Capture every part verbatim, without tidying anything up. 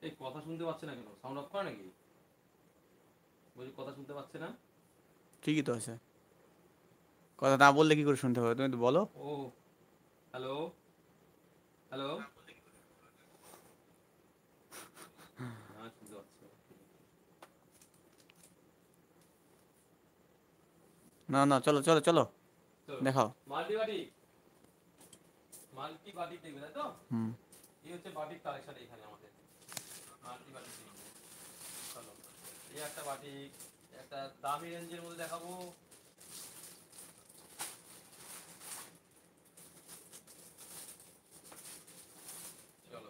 এই কথা শুনতে পাচ্ছে না কেন? সাউন্ড অফ করা নাকি? বলছি কথা শুনতে পাচ্ছে না? ঠিকই তো আছে। কথা না বললে কি করে শুনতে হবে? তুমি তো বলো। ও হ্যালো হ্যালো। হ্যাঁ শুনতে পাচ্ছে। না না, চলো চলো চলো, চলো দেখাও। মাল্টি বাটিক, মাল্টি বাটিক দেখবে তাই তো? হুম। এই হচ্ছে বাটিক কালেকশন এখানে আমাদের। মাল্টি বাটিক দেখবে। চলো এই একটা বাটিক, একটা দামি রেঞ্জের মধ্যে দেখাবো। চলো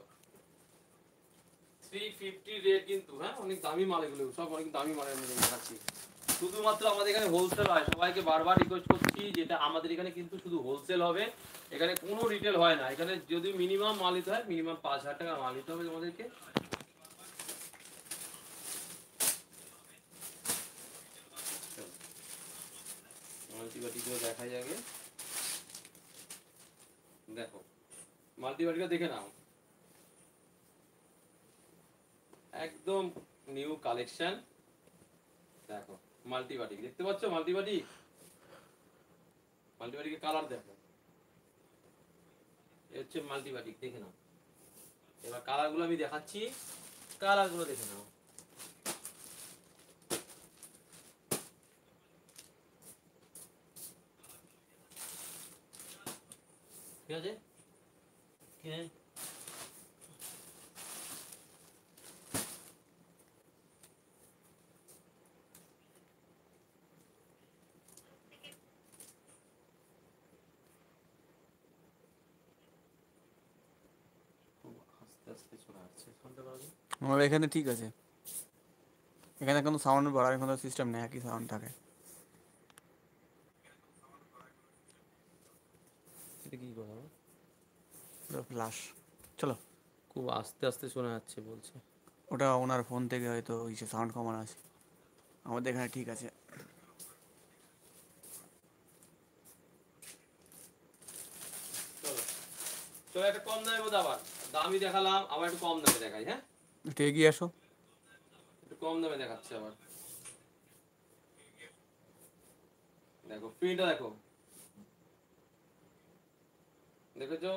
থ্রি ফিফটি রেট কিন্তু, হ্যাঁ অনেক দামি মাল, এগুলো সব অনেক দামি মালের মধ্যে দেখাচ্ছি। শুধুমাত্র আমাদের এখানে হোলসেল হয়, সবাইকে বারবার রিকোয়েস্ট করছি যেটা আমাদের এখানে কিন্তু শুধু হোলসেল হবে, এখানে কোনো রিটেল হয় না। এখানে যদি মিনিমাম মাল নিতে হয় মিনিমাম পাঁচ হাজার টাকা মাল নিতে হবে তোমাদেরকে। মাল্টিবাটিগুলো দেখা যাবে, দেখো মাল্টিবাটিটা দেখে নাও, একদম নিউ কালেকশন। দেখো মাল্টিবাটিক দেখতে পাচ্ছ, মাল্টিবাটিক মাল্টিবাটিকের কালার দেখো, এ হচ্ছে মাল্টিবাটিক, দেখে নাও। এবার কালারগুলো আমি দেখাচ্ছি, কালারগুলো দেখে নাও। ঠিক আছে, হ্যাঁ আস্তে আস্তে চলে আসছে, শুনতে পারবে। আমার এখানে ঠিক আছে, এখানে কোনো সাউন্ড বাড়ার কোনো সিস্টেম নেই, একই সাউন্ড থাকে। এটা কি কথা? ফ্লাশ। চলো। খুব আস্তে আস্তে শোনা যাচ্ছে বলছে। ওটা ওনার ফোন থেকে হয়তো ওই সাউন্ড কমানো আছে, আমাদের এখানে ঠিক আছে। চলো চলো একটা কম দামে বোধ, আবার দামি দেখালাম, আবার একটু কম দামে দেখাই, হ্যাঁ একটু এগিয়ে আসো। একটু কম দামে দেখাচ্ছে আবার। দেখো প্রিন্টটা দেখো, দেখেছো?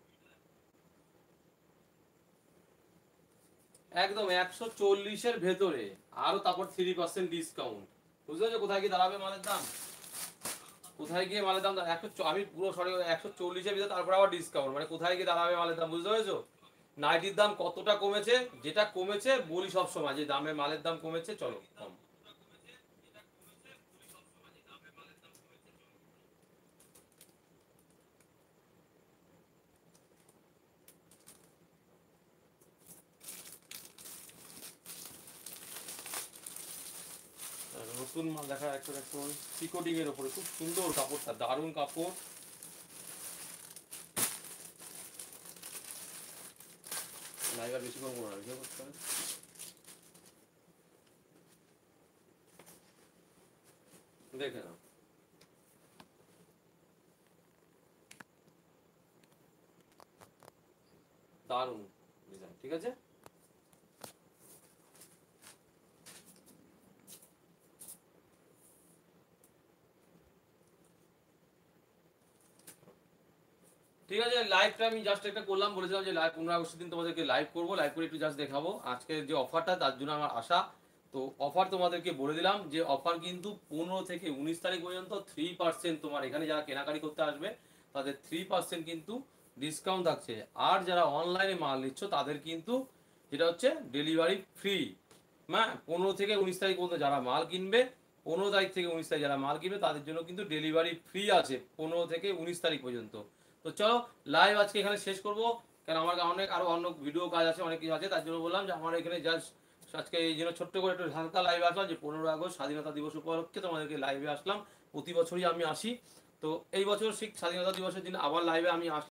একদম একশো চল্লিশের ভেতরে, আরো তারপর থ্রি পার্সেন্ট ডিসকাউন্ট। বুঝতে পারছো কোথায় গিয়ে দাঁড়াবে মালের দাম? কোথায় গিয়ে মালের দাম একশো, আমি পুরো সরি একশো চল্লিশের ভিতরে, তারপর আবার ডিসকাউন্ট, মানে কোথায় গিয়ে দাঁড়াবে মালের দাম, বুঝতে পেরেছো? নাইটির দাম কতটা কমেছে, যেটা কমেছে বলি সব সময় যে দামে মালের দাম কমেছে, চলো কম। নতুন মাল দেখা একটা দেখুন, পিকোটিং এর উপরে খুব সুন্দর কাপড়টা, দারুণ কাপড়। লাইভার বেশি করবো না, ভিডিও করতে হবে। দেখে নাও, দারুণ ডিজাইন, ঠিক আছে। ঠিক আছে, লাইভটা আমি জাস্ট একটা করলাম, বলেছিলাম যে লাইভ পনেরো আগস্টের দিন তোমাদেরকে লাইভ করবো, লাইভ করে একটু জাস্ট দেখাবো আজকে যে অফারটা, তার জন্য আমার আশা। তো অফার তোমাদেরকে বলে দিলাম যে অফার কিন্তু পনেরো থেকে উনিশ তারিখ পর্যন্ত থ্রি পার্সেন্ট তোমার এখানে যারা কেনাকাটি করতে আসবে তাদের থ্রি পার্সেন্ট কিন্তু ডিসকাউন্ট থাকছে। আর যারা অনলাইনে মাল নিচ্ছ তাদের কিন্তু যেটা হচ্ছে ডেলিভারি ফ্রি। হ্যাঁ পনেরো থেকে উনিশ তারিখ পর্যন্ত যারা মাল কিনবে, পনেরো তারিখ থেকে উনিশ তারিখ যারা মাল কিনবে তাদের জন্য কিন্তু ডেলিভারি ফ্রি আছে পনেরো থেকে উনিশ তারিখ পর্যন্ত। তো চলো লাইভ আজকে এখানে শেষ করব, কারণ আমার অনেক আরো অন্য ভিডিও কাজ আছে, অনেক কিছু আছে, তার জন্য বললাম যে আমার এখানে জাস্ট আজকে এই জন্য ছোট্ট করে একটু হালকা লাইভে আসলাম, যে পনেরো আগস্ট স্বাধীনতা দিবস উপলক্ষে তোমাদেরকে লাইভে আসলাম। প্রতি বছরই আমি আসি, তো এই বছর ঠিক স্বাধীনতা দিবসের দিন আবার লাইভে আমি আসলাম।